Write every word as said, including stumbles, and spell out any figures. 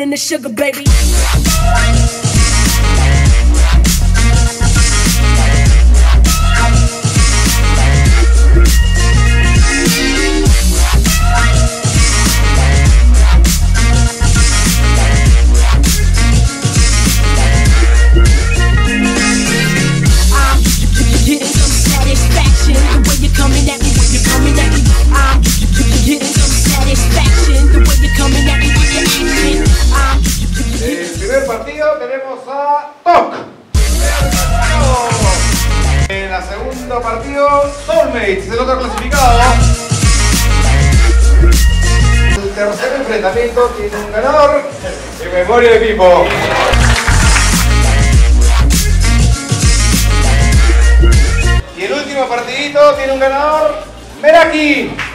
and the sugar, baby. Tenemos a Toc. En el segundo partido, Soulmates, el otro clasificado. El tercer enfrentamiento tiene un ganador en memoria de Pipo. Y el último partidito tiene un ganador, Meraki.